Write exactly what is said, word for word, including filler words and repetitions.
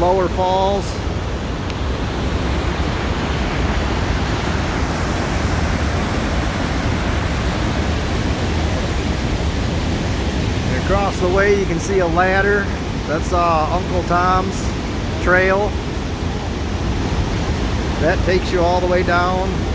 lower falls. And across the way you can see a ladder. That's uh, Uncle Tom's trail. That takes you all the way down.